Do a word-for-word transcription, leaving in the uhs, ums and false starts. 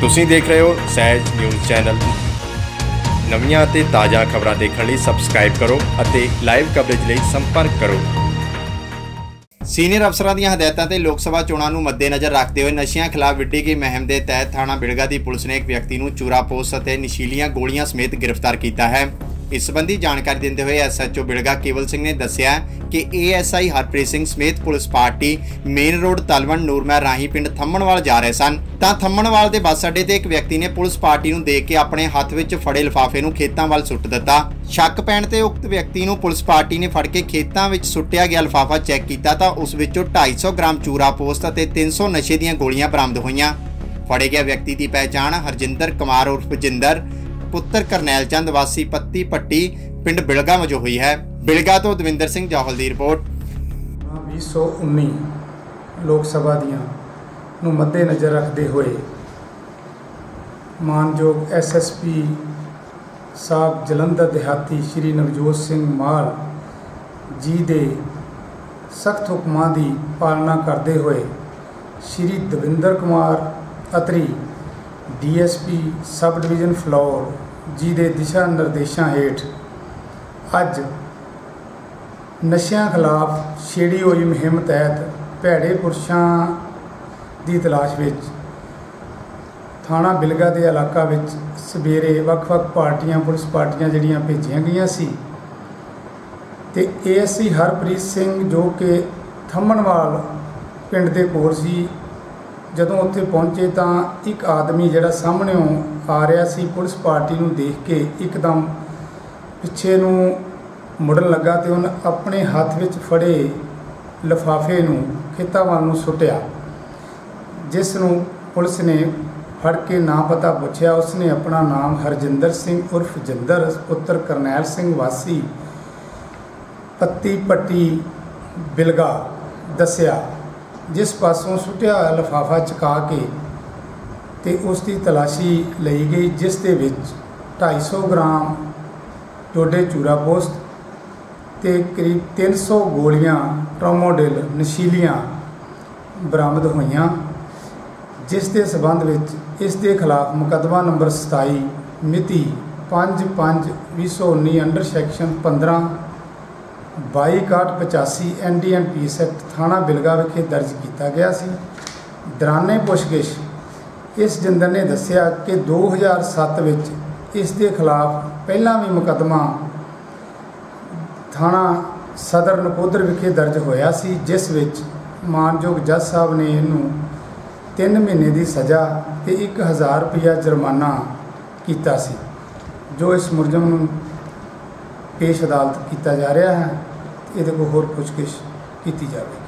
ਤੁਸੀਂ ਦੇਖ ਰਹੇ ਹੋ ਸਹਿਜ ਨਿਊਜ਼ ਚੈਨਲ। ਨਵੀਆਂ ਅਤੇ ਤਾਜ਼ਾ ਖਬਰਾਂ ਦੇਖਣ ਲਈ ਸਬਸਕ੍ਰਾਈਬ ਕਰੋ ਅਤੇ ਲਾਈਵ ਕਵਰੇਜ ਲਈ ਸੰਪਰਕ ਕਰੋ। ਸੀਨੀਅਰ ਅਫਸਰਾਂ ਦੀਆਂ ਹਦਾਇਤਾਂ ਤੇ ਲੋਕ ਸਭਾ ਚੋਣਾਂ ਨੂੰ ਮੱਦੇਨਜ਼ਰ ਰੱਖਦੇ ਹੋਏ ਨਸ਼ਿਆਂ ਖਿਲਾਫ ਵਿੱਢੀ ਗਈ ਮੁਹਿੰਮ ਦੇ ਤਹਿਤ ਥਾਣਾ ਬਿਲਗਾ ਦੀ ਪੁਲਿਸ ਨੇ ਇੱਕ ਵਿਅਕਤੀ ਨੂੰ ਚੂਰਾ ਪੋਸਟ ਅਤੇ ਨਸ਼ੀਲੀਆਂ ਗੋਲੀਆਂ ਸਮੇਤ ਗ੍ਰਿਫਤਾਰ ਕੀਤਾ ਹੈ। इस संबंधी जानकारी देते हुए एस एच ओ बिड़गा केवल सिंह ने दस्सिया कि A S I Harpreet Singh समेत police party main road Talwan Nurmahal राही पिंड थम्मणवाल जा रहे सन तां थम्मणवाल दे बस अड्डे ते एक व्यक्ति ने पुलिस पार्टी नूं देख के अपने हत्थ विच फड़े लिफाफे नूं खेतां वल सुੱਟ दिता। शक पैण ते उक्त व्यक्ति नूं पुलिस पार्टी ने फड़ के खेतां विच सुੱਟਿਆ ਗਿਆ लिफाफा चैक कीता तां उस विचों ढाई सौ ग्राम चूरा पोस्ट अते तीन सौ नशे दीआं गोलियां बरामद होईआं। फड़े गए व्यक्ति की पहचान हरजिंदर कुमार उर्फ जिंदर पुत्र करनैल चंद वासी पत्ती पट्टी पिंड बिलगा वजों हुई है। बिलगा तो दविंदर सिंह जौहल की रिपोर्ट। भी सौ उन्नी लोक सभा दियां नूं मद्देनज़र रखते हुए मानयोग एस एस पी साहब जलंधर देहाती श्री नवजोत सिंह माल जी दे सख्त हुक्मां की पालना करते हुए Shri Davinder Kumar Atri D S P sub division Phillaur ji दे दिशा निर्देशों हेठ अज नशियां खिलाफ छेड़ी हुई मुहिम तहत भैड़े पुरुषों की तलाश विच थाना बिलगा के इलाका विच सवेरे वख-वख पार्टियां पुलिस पार्टियां जिहड़ियां भेजियां गईयां सी ते A S I Harpreet Singh जो कि थम्मणवाल पिंड दे कोल सी जदों उत्थे पहुंचे तो एक आदमी जिहड़ा सामने आ रहा सी पुलिस पार्टी नूं देख के एकदम पिछे नूं मुड़न लगा तो उन्हें अपने हाथ विच फड़े लिफाफे नूं खेतां वल नूं सुੱਟਿਆ जिस नूं पुलिस ने फड़ के ना पता पुछया। उसने अपना नाम हरजिंदर सिंह उर्फ जिंदर पुत्र करनैल सिंह वासी पत्ती पट्टी बिलगा दस्सिया। जिस पासों सुੱਟਿਆ लिफाफा चुका के ते उसकी तलाशी लई गई जिस दे विच ढाई सौ ग्राम टोडे चूरा पोस्ट ते करीब तीन सौ गोलियां ट्रोमोडिल नशीलियां बरामद होईयां जिस दे संबंध विच इस दे खिलाफ मुकदमा नंबर सताई मिति पाँच पाँच भी सौ उन्नी अंडर सैक्शन पंद्रह बाई इकाहठ पचासी N D N P act थाना बिलगा विखे दर्ज किया गया सी। दौराने पुछगिछ इस जिंदर ने दस्सिया कि दो हज़ार सत्त विच इस दे खिलाफ पहला भी मुकदमा थाना सदर नकोदर विखे दर्ज होया सी जिस विच मानयोग जज साहब ने इनू तीन महीने की सज़ा ते एक हज़ार रुपया जुर्माना किया सी जो इस मुलजम नू पेश अदालत किया जा रहा है। ये होर पुछगिछ की जाएगी।